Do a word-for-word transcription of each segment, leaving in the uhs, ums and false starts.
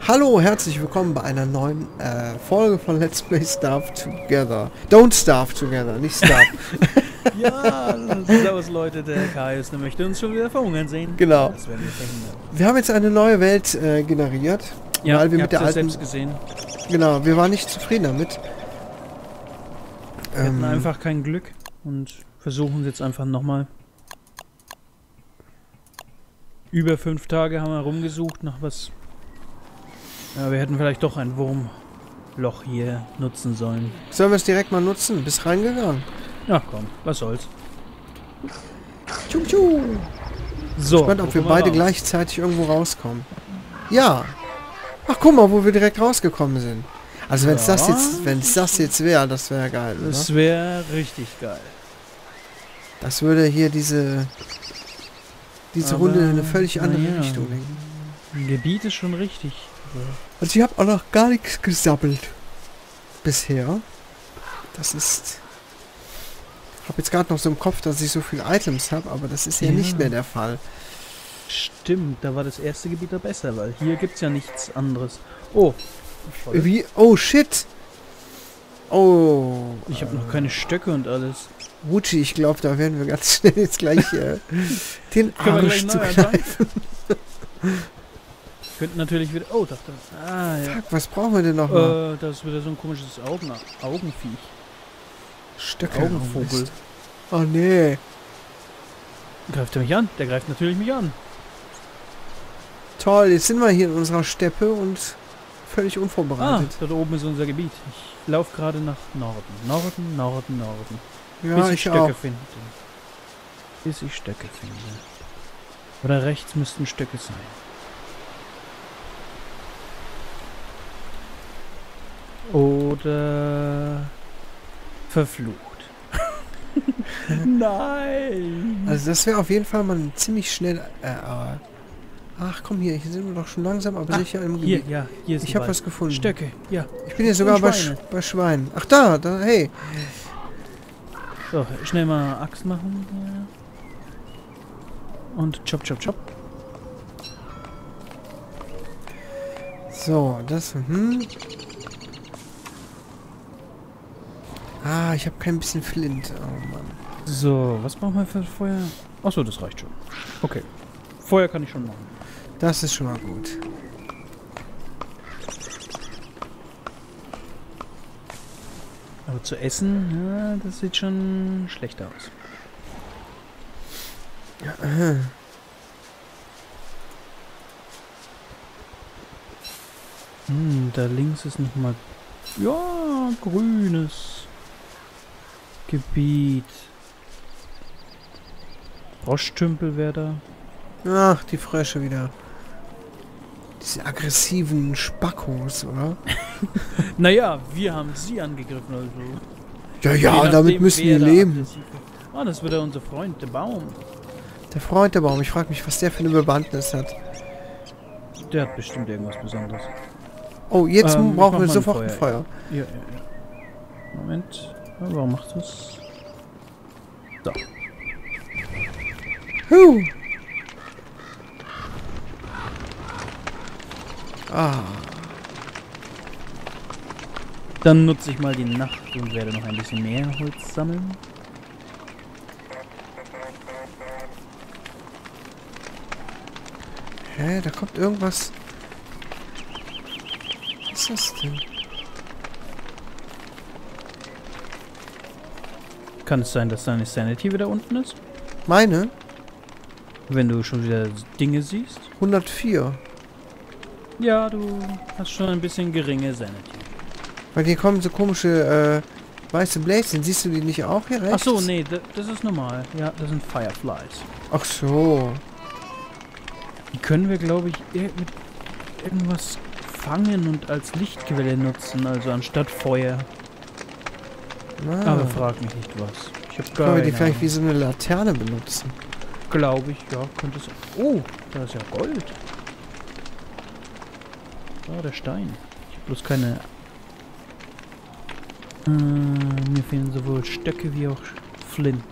Hallo, herzlich willkommen bei einer neuen äh, Folge von Let's Play Starve Together. Don't Starve Together, nicht Starve. Ja, servus Leute, der Kaius möchte uns schon wieder verhungern sehen. Genau. Das werden wir verhindern. Wir haben jetzt eine neue Welt äh, generiert, Ja, weil wir ihr mit der habt's ja alten... selbst gesehen. Genau, wir waren nicht zufrieden damit. Wir hatten einfach kein Glück und versuchen es jetzt einfach nochmal. Über fünf Tage haben wir rumgesucht nach was. Ja, wir hätten vielleicht doch ein Wurmloch hier nutzen sollen. Sollen wir es direkt mal nutzen? Bist reingegangen? Ja, komm, was soll's. Tschu, tschu. So, Spannend, ob wo wir kommen beide raus? gleichzeitig irgendwo rauskommen. Ja. Ach, guck mal, wo wir direkt rausgekommen sind. Also wenn es Ja. das jetzt, wenn es das jetzt wäre, das wäre geil, oder? Das wäre richtig geil. Das würde hier diese diese Aber, Runde in eine völlig andere na ja. Richtung lenken. Ein Gebiet ist schon richtig. Also ich habe auch noch gar nichts gesammelt. Bisher. Das ist... Ich habe jetzt gerade noch so im Kopf, dass ich so viele Items habe, aber das ist ja, Ja. nicht mehr der Fall. Stimmt, da war das erste Gebiet da besser, weil hier gibt's ja nichts anderes. Oh. voll. Wie? Oh shit! Oh. Ich habe noch keine Stöcke und alles. Wutschi, ich glaube, da werden wir ganz schnell jetzt gleich äh, den Können wir Arsch gleich zu neu anfangen? kneifen. Könnten natürlich wieder... Oh, dachte... Ah, ja. Fuck, was brauchen wir denn noch mal? Äh, das ist wieder so ein komisches Augen, Augenviech. Stöcke. Augenvogel. Mist. Oh nee. Greift er mich an? Der greift natürlich mich an. Toll, jetzt sind wir hier in unserer Steppe und völlig Ah, unvorbereitet. dort oben ist unser Gebiet. Ich laufe gerade nach Norden. Norden, Norden, Norden. ja, Bis ich ich Stöcke auch. finde. Bis ich Stöcke finde. Oder rechts müssten Stöcke sein. Oder verflucht. Nein! Also das wäre auf jeden Fall mal ziemlich schnell... Äh, äh, ach komm hier, hier sind wir doch schon langsam, aber Ah, sicher im Hier, Gebiet. ja, hier ist Ich ein habe Wald. was gefunden. Stöcke, ja. Ich bin hier sogar bei, Sch Schweine. bei Schweinen. Ach da, da, hey. So, schnell mal Axt machen. Hier. Und chop, chop, chop. So, das... Hm. Ah, ich habe kein bisschen Flint. Oh Mann. So, was brauchen wir für Feuer? Achso, das reicht schon. Okay. Feuer kann ich schon machen. Das ist schon mal gut. Aber zu essen, ja, das sieht schon schlecht aus. Aha. Hm, da links ist nochmal... Ja, grünes Gebiet. Froschstümpel wäre da. Ach, die Frösche wieder. Diese aggressiven Spackos, oder? Naja, wir haben sie angegriffen, also... Ja, Je ja, nachdem, damit müssen wer die da leben. aggressiv ist. Ah, das wird ja unser Freund, der Baum. Der Freund der Baum. Ich frage mich, was der für eine Bewandtnis hat. Der hat bestimmt irgendwas Besonderes. Oh, jetzt Ähm, ich brauchen mach wir mal ein sofort Feuer. ein Feuer. Ja, ja, ja. Moment. Ja, warum macht das? So. Huh. Ah. Dann nutze ich mal die Nacht und werde noch ein bisschen mehr Holz sammeln. Hä, da kommt irgendwas. Was ist das denn? Kann es sein, dass deine Sanity wieder unten ist? Meine? Wenn du schon wieder Dinge siehst? hundertvier. Ja, du hast schon ein bisschen geringe Sanity. Weil hier kommen so komische, äh, weiße Bläschen. Siehst du die nicht auch hier rechts? Ach so, nee, da- das ist normal. Ja, das sind Fireflies. Ach so. Die können wir, glaube ich, ir mit irgendwas fangen und als Lichtquelle nutzen, also anstatt Feuer. Ah. Aber frag mich nicht was. Ich hab Können wir die keine vielleicht wie Ahnung. so eine Laterne benutzen? Glaube ich, ja, könnte es. Oh, da ist ja Gold. Ah, der Stein. Ich habe bloß keine. Äh, mir fehlen sowohl Stöcke wie auch Flint.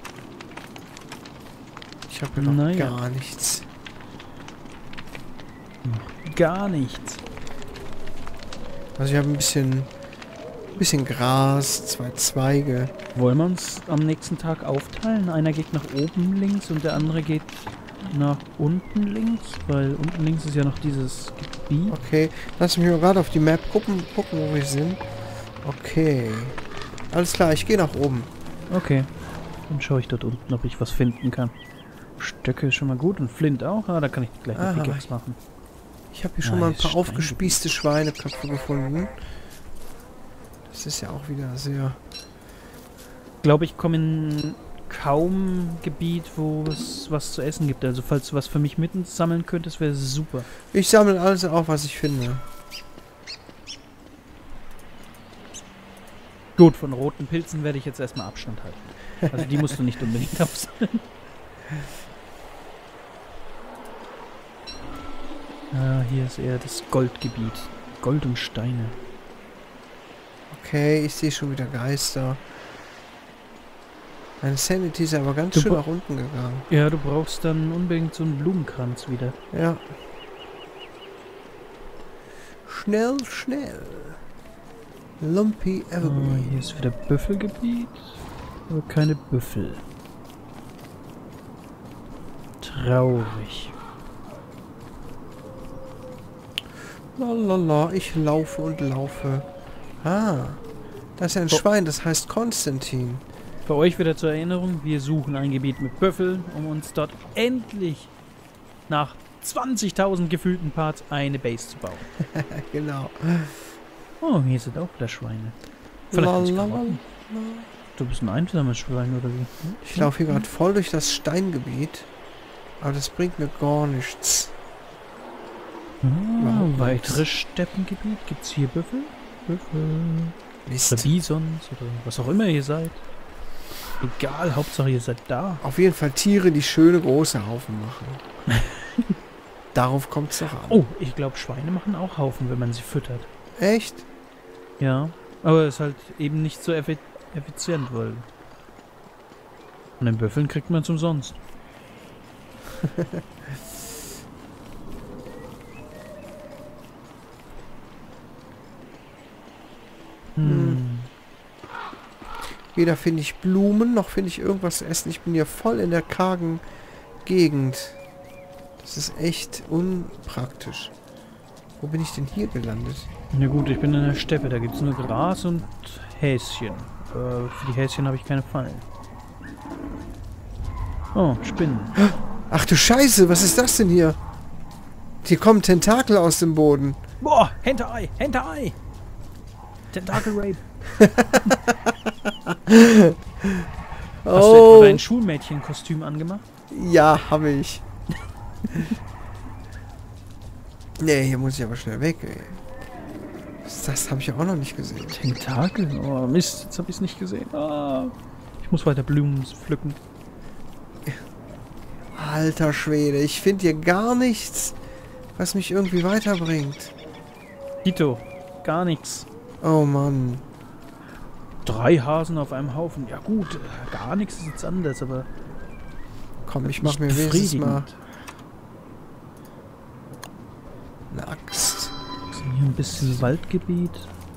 Ich habe hier noch Naja. gar nichts. Noch gar nichts. Also ich habe ein bisschen, ein bisschen Gras, zwei Zweige. Wollen wir uns am nächsten Tag aufteilen? Einer geht nach oben links und der andere geht nach unten links, weil unten links ist ja noch dieses Gebiet. Okay, lass mich mal gerade auf die Map gucken, gucken, wo wir sind. Okay. Alles klar, ich gehe nach oben. Okay. Dann schaue ich dort unten, ob ich was finden kann. Stöcke ist schon mal gut und Flint auch. Ah, da kann ich gleich eine Aha. Pickaxe machen. Ich habe hier schon Ah, mal ein jetzt paar Stein aufgespießte Schweineköpfe gefunden. Das ist ja auch wieder sehr... Ich glaube, ich komme in kaum Gebiet, wo es was zu essen gibt. Also falls du was für mich mitten sammeln könntest, wäre es super. Ich sammle alles auf, was ich finde. Gut, von roten Pilzen werde ich jetzt erstmal Abstand halten. Also die musst du nicht unbedingt aufsammeln. Ah, hier ist eher das Goldgebiet. Gold und Steine. Okay, ich sehe schon wieder Geister. Meine Sanity ist aber ganz Du schön bra- nach unten gegangen. Ja, du brauchst dann unbedingt so einen Blumenkranz wieder. Ja. Schnell, schnell. Lumpy Ah, Evergreen. hier ist wieder Büffelgebiet. Aber keine Büffel. Traurig. Lalala, ich laufe und laufe. Ah, das ist ja ein Oh. Schwein, das heißt Konstantin. Für euch wieder zur Erinnerung, wir suchen ein Gebiet mit Büffeln, um uns dort endlich nach zwanzigtausend gefühlten Parts eine Base zu bauen. Genau. Oh, hier sind auch wieder Schweine. Vielleicht kann's Lalalala. Karotten. Du bist ein einsames Schwein, oder wie? Ich laufe hier gerade voll durch das Steingebiet. Aber das bringt mir gar nichts. Ah, Überhaupt weiteres Steppengebiet. Gibt's hier Büffel? Büffel. Mist. Oder Bisons oder was auch immer ihr seid. Egal, Hauptsache ihr seid da. Auf jeden Fall Tiere, die schöne große Haufen machen. Darauf kommt es doch an. Oh, ich glaube Schweine machen auch Haufen, wenn man sie füttert. Echt? Ja, aber ist halt eben nicht so effi effizient, weil von den Büffeln kriegt man es umsonst. hm. Weder finde ich Blumen, noch finde ich irgendwas zu essen. Ich bin hier voll in der kargen Gegend. Das ist echt unpraktisch. Wo bin ich denn hier gelandet? Ja gut, ich bin in der Steppe, da gibt es nur Gras und Häschen. Äh, für die Häschen habe ich keine Fallen. Oh, Spinnen. Ach du Scheiße, was ist das denn hier? Hier kommen Tentakel aus dem Boden. Boah, Hentai, Hentai! Tentacle Rape. Hast du Oh, etwa dein Schulmädchenkostüm angemacht? ja, habe ich. Nee, hier muss ich aber schnell weg, ey. Das, das habe ich auch noch nicht gesehen. Tentakel? Oh Mist, jetzt habe ich es nicht gesehen. Ah, ich muss weiter Blumen pflücken. Alter Schwede, ich finde hier gar nichts, was mich irgendwie weiterbringt. Dito, gar nichts. Oh Mann. Drei Hasen auf einem Haufen. Ja gut, äh, gar nichts ist jetzt anders, aber Komm, ich mach nicht mir wenigstens mal befriedigend. eine Axt. Ist hier ein bisschen Waldgebiet.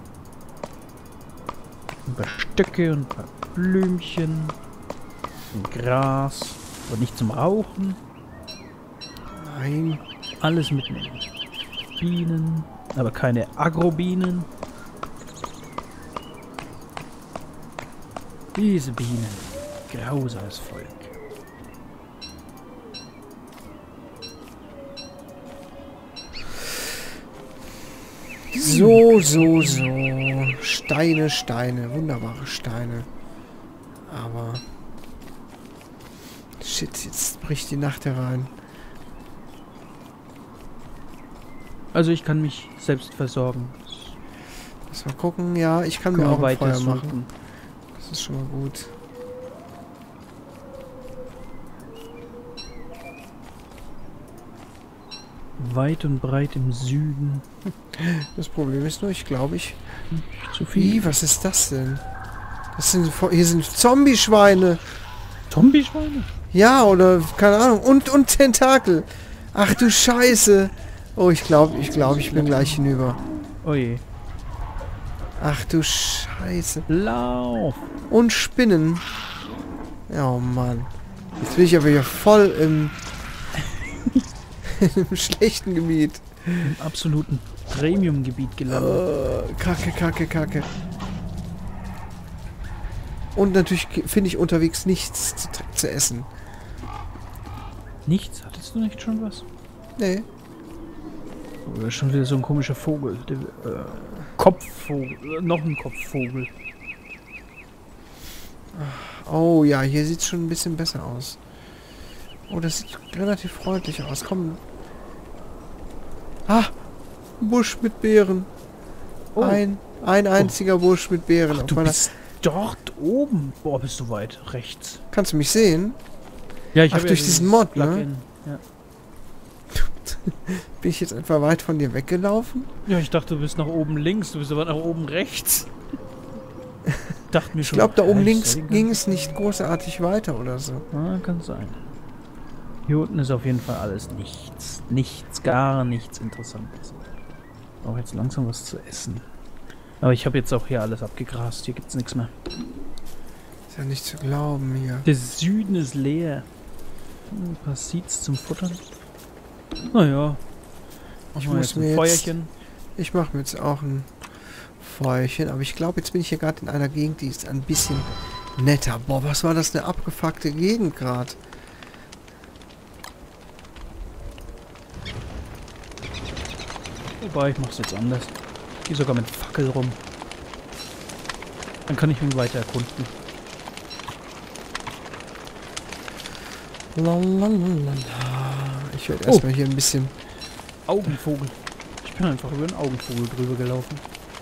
Ein paar Stöcke und ein paar Blümchen. Und Gras. Aber nicht zum Rauchen. Nein. Alles mitnehmen. Bienen. Aber keine Agrobienen. Diese Bienen. Grausames Volk. So, so, so. Steine, Steine. Wunderbare Steine. Aber... Shit, jetzt bricht die Nacht herein. Also ich kann mich selbst versorgen. Lass mal gucken. Ja, ich kann mir Können wir auch ein weiter Feuer machen. suchen. Das ist schon mal gut. Weit und breit im Süden. Das Problem ist nur, ich glaube, ich... Nicht zu viel. Wie? Was ist das denn? Das sind... Hier sind Zombie-Schweine. Zombie-Schweine? Ja, oder... Keine Ahnung. Und, und Tentakel. Ach du Scheiße. Oh, ich glaube, ich glaube, ich bin gleich hinüber. Oh je. Ach du Scheiße. Lauf! Und Spinnen. Ja, oh Mann. Jetzt bin ich aber hier voll im, im schlechten Gebiet. Im absoluten Premium-Gebiet gelandet. Uh, kacke, kacke, kacke. Und natürlich finde ich unterwegs nichts zu, zu essen. Nichts? Hattest du nicht schon was? Nee. Oh, das ist schon wieder so ein komischer Vogel. Der, äh, Kopfvogel. Äh, noch ein Kopfvogel. Oh ja, hier sieht es schon ein bisschen besser aus. Oh, das sieht relativ freundlich aus. Komm. Ah! Busch mit Beeren. Oh. Ein, ein einziger oh. Busch mit Beeren. Ach, auf du meiner bist dort oben. Boah, bist du weit. Rechts. Kannst du mich sehen? Ja, ich Ach, habe durch ja diesen Mod, ne? Plugin. Ja. Bin ich jetzt einfach weit von dir weggelaufen? Ja, ich dachte, du bist nach oben links. Du bist aber nach oben rechts. Dachte mir ich schon. glaube, da oben ja, links ging es nicht großartig weiter oder so. Ah, kann sein. Hier unten ist auf jeden Fall alles nichts. Nichts, gar nichts Interessantes. Ich brauche jetzt langsam was zu essen. Aber ich habe jetzt auch hier alles abgegrast. Hier gibt's nichts mehr. Ist ja nicht zu glauben hier. Der Süden ist leer. Ein paar Seeds zum Futtern. Naja. Ich muss mir ein jetzt, Feuerchen. Ich mache mir jetzt auch ein Feuerchen. Aber ich glaube, jetzt bin ich hier gerade in einer Gegend, die ist ein bisschen netter. Boah, was war das, eine abgefuckte Gegend gerade? Wobei, ich mach's jetzt anders. Ich gehe sogar mit Fackel rum. Dann kann ich mich weiter erkunden. Lalalala. Ich werde erstmal oh. hier ein bisschen... Augenvogel. Ich bin einfach über einen Augenvogel drüber gelaufen.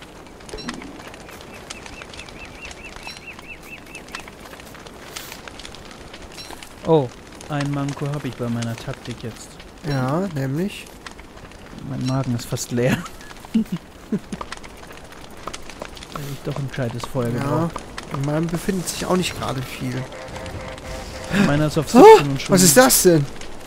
Oh, ein Manko habe ich bei meiner Taktik jetzt. Ja, nämlich... Mein Magen ist fast leer. Wenn ich doch ein gescheites Feuer gebraucht. Ja, in meinem befindet sich auch nicht gerade viel. Meiner ist auf siebzehn oh, und schon... Was ist das denn?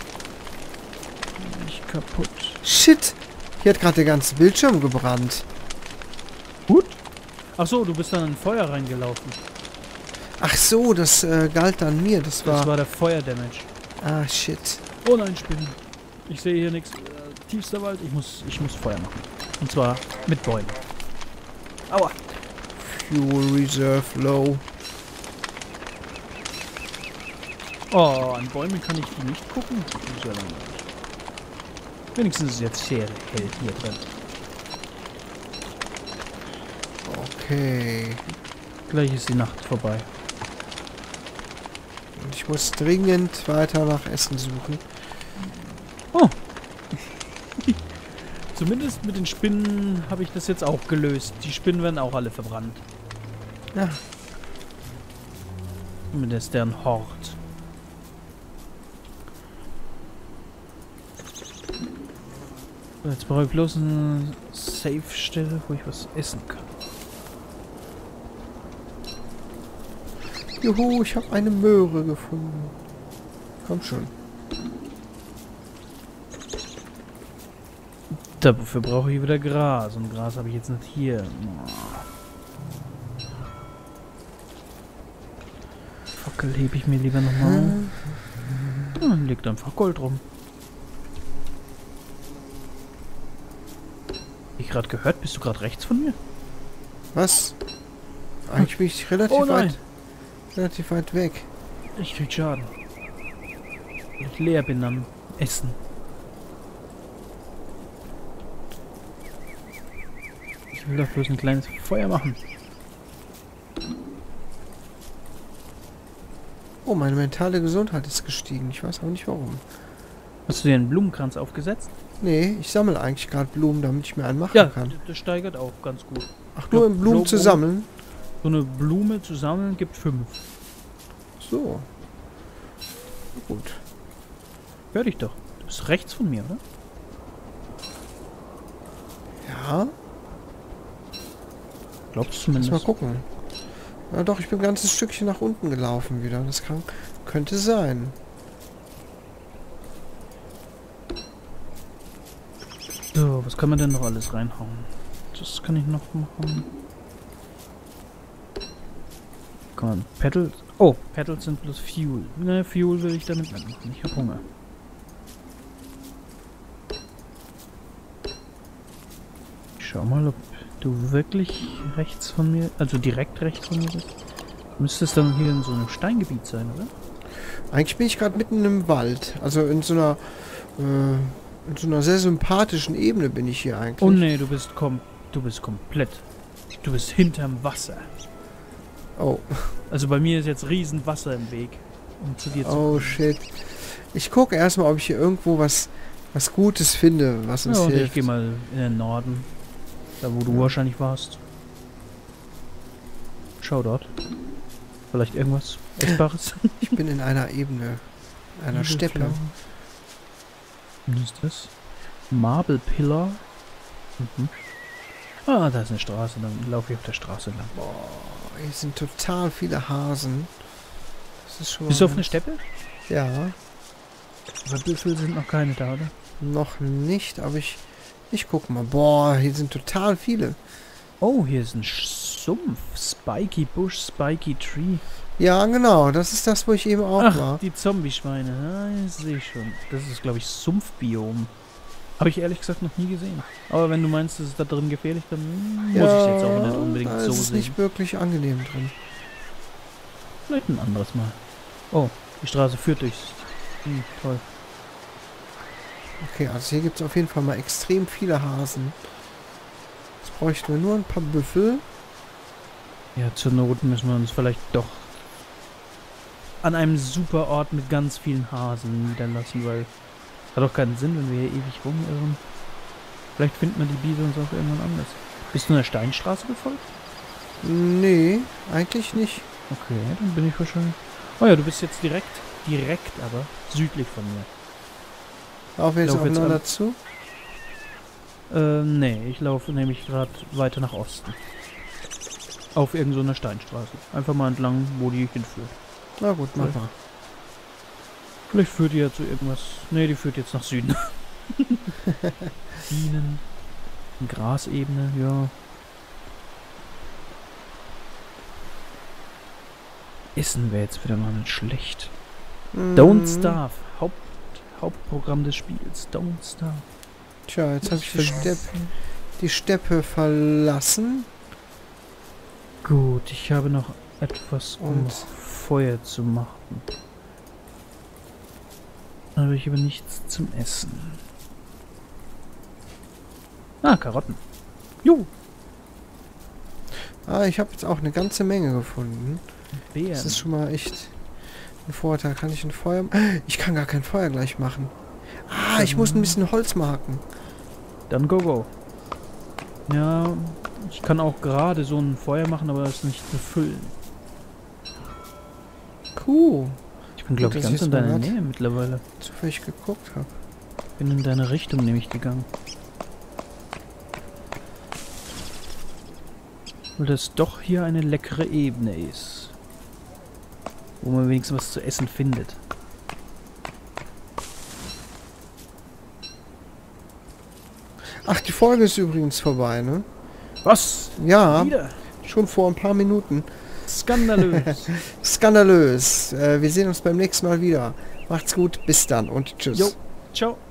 Nicht kaputt. Shit! Hier hat gerade der ganze Bildschirm gebrannt. Gut. Ach so, du bist dann in Feuer reingelaufen. Ach so, das äh, galt dann mir. Das war... Das war der Feuerdamage. Ah, shit. Oh nein, Spinnen. Ich sehe hier nichts. Äh, tiefster Wald. Ich muss, ich muss Feuer machen. Und zwar mit Bäumen. Aua. Fuel Reserve low. Oh, an Bäumen kann ich die nicht gucken. Das ist ja langweilig. Wenigstens ist es jetzt sehr hell hier drin. Okay. Gleich ist die Nacht vorbei. Und ich muss dringend weiter nach Essen suchen. Oh. Zumindest mit den Spinnen habe ich das jetzt auch gelöst. Die Spinnen werden auch alle verbrannt. Ja. Mit der deren Hort. Jetzt brauche ich bloß eine Safe-Stelle, wo ich was essen kann. Juhu, ich habe eine Möhre gefunden. Komm schon. Dafür brauche ich wieder Gras. Und Gras habe ich jetzt nicht hier. Fackel hebe ich mir lieber nochmal. Hm. Dann liegt einfach Gold rum. Ich gerade gehört, bist du gerade rechts von mir? Was? Eigentlich bin ich relativ oh weit. Relativ weit weg. Ich krieg Schaden. Weil ich leer bin am Essen. Ich will doch bloß ein kleines Feuer machen. Oh, meine mentale Gesundheit ist gestiegen. Ich weiß auch nicht warum. Hast du dir einen Blumenkranz aufgesetzt? Nee, ich sammle eigentlich gerade Blumen, damit ich mir einen machen ja, kann. Das steigert auch ganz gut. Ach, nur um Blumen zu sammeln? So eine Blume zu sammeln gibt fünf. So. Gut. Hör dich doch. Du bist rechts von mir, oder? Ja. Glaubst du zumindest? Lass mal gucken. Ja doch, ich bin ein ganzes Stückchen nach unten gelaufen wieder. Das kann, könnte sein. So, was kann man denn noch alles reinhauen? Das kann ich noch machen. Kann man Pedals... Oh, Pedals sind bloß Fuel. Ne, Fuel will ich damit nicht machen. Ich hab Hunger. Ich schau mal, ob du wirklich rechts von mir... Also direkt rechts von mir bist. Müsste es dann hier in so einem Steingebiet sein, oder? Eigentlich bin ich gerade mitten im Wald. Also in so einer... Äh, in so einer sehr sympathischen Ebene bin ich hier eigentlich. Oh ne, du bist kom... Du bist komplett... Du bist hinterm Wasser. Oh. Also bei mir ist jetzt riesen Wasser im Weg, um zu dir zu kommen. Oh shit. Ich gucke erstmal, ob ich hier irgendwo was was Gutes finde, was uns Ja, und hilft. ich gehe mal in den Norden. Da wo du Ja. wahrscheinlich warst. Schau dort. Vielleicht irgendwas Essbares? Ich bin in einer Ebene. Einer Steppe. Was ist das? Marble Pillar. Mhm. Ah, da ist eine Straße. Dann laufe ich auf der Straße lang. Boah, hier sind total viele Hasen. Das ist schon mal Bist du auf ganz- eine Steppe? Ja, Aber Büffel sind noch keine da, oder? noch nicht, aber ich ich guck mal. Boah, hier sind total viele. Oh, hier ist ein Sumpf. Spiky Bush, Spiky Tree. Ja, genau, das ist das, wo ich eben auch Ach, war. die Zombie-Schweine. Ah, das sehe ich schon. Das ist, glaube ich, Sumpfbiom. Habe ich ehrlich gesagt noch nie gesehen. Aber wenn du meinst, das ist da drin gefährlich, dann muss ich es jetzt auch nicht unbedingt da so ist es sehen. nicht wirklich angenehm drin. Vielleicht ein anderes Mal. Oh, die Straße führt durchs... Hm, toll. Okay, also hier gibt es auf jeden Fall mal extrem viele Hasen. Jetzt bräuchten wir nur ein paar Büffel. Ja, zur Not müssen wir uns vielleicht doch an einem super Ort mit ganz vielen Hasen niederlassen, weil hat doch keinen Sinn, wenn wir hier ewig rumirren. Vielleicht finden wir die Bisons auch irgendwann anders. Bist du einer Steinstraße gefolgt? Nee, eigentlich nicht. Okay, dann bin ich wahrscheinlich... Oh ja, du bist jetzt direkt, direkt aber südlich von mir. Laufen wir jetzt Lauf jetzt aufeinander an. zu? Äh, nee, ich laufe nämlich gerade weiter nach Osten. Auf irgendeiner so Steinstraße. Einfach mal entlang, wo die hinführt. Na gut, mach Ja. mal. Vielleicht führt die ja zu irgendwas... Nee, die führt jetzt nach Süden. Bienen. Grasebene, ja. Essen wäre jetzt wieder mal nicht schlecht. Don't Mm, Starve. Haupt, Hauptprogramm des Spiels. Don't Starve. Tja, jetzt habe ich die, Nicht Stepp, vergessen. die Steppe verlassen. Gut, ich habe noch etwas, um Und? Feuer zu machen. Aber ich habe nichts zum Essen. Ah, Karotten. Juhu. Ah, ich habe jetzt auch eine ganze Menge gefunden. Beeren. Das ist schon mal echt ein Vorteil. Kann ich ein Feuer... Ich kann gar kein Feuer gleich machen. Ah, ich muss ein bisschen Holz marken. Dann go go. Ja, ich kann auch gerade so ein Feuer machen, aber das nicht befüllen. Cool. Ich bin, glaube Gut, ich, dass ganz ich in jetzt mal deiner grad- Nähe mittlerweile. Zufällig geguckt habe. Bin in deine Richtung nämlich gegangen. Weil das doch hier eine leckere Ebene ist. Wo man wenigstens was zu essen findet. Ach, die Folge ist übrigens vorbei, ne? Was? Ja, Wieder? schon vor ein paar Minuten. Skandalös. Skandalös. Äh, wir sehen uns beim nächsten Mal wieder. Macht's gut, bis dann und tschüss. Jo, ciao.